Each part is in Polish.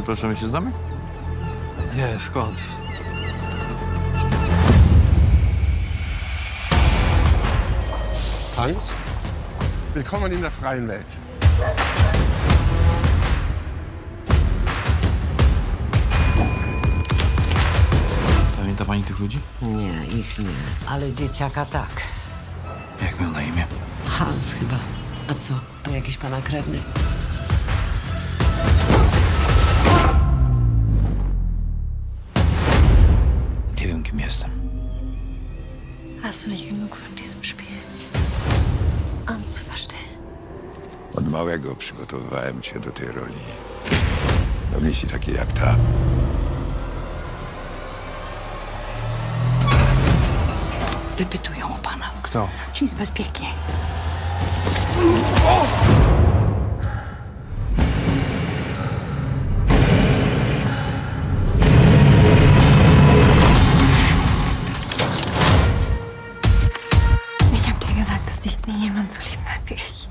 Przepraszam, my się znamy? Nie, skąd? Hans, willkommen in der freien Welt. Pamięta pani tych ludzi? Nie, ich nie. Ale dzieciaka tak. Jak miał na imię? Hans chyba. A co? To jakiś pana krewny? Nie wiem, kim jestem. Hast du nicht genug von diesem Spiel? Uns zu verstellen. Od małego przygotowywałem cię do tej roli. Do misji takiej jak ta. Wypytują o pana. Kto? Ci z bezpieki. Ich hab dir gesagt, dass dich nie jemand so lieben hat wie ich.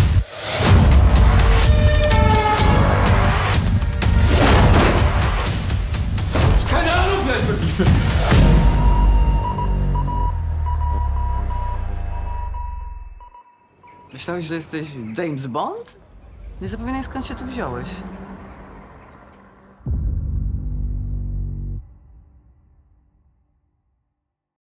Keine Ahnung, wer ich wirklich bin. Myślałeś, że jesteś James Bond? Nie zapominaj, skąd się tu wziąłeś.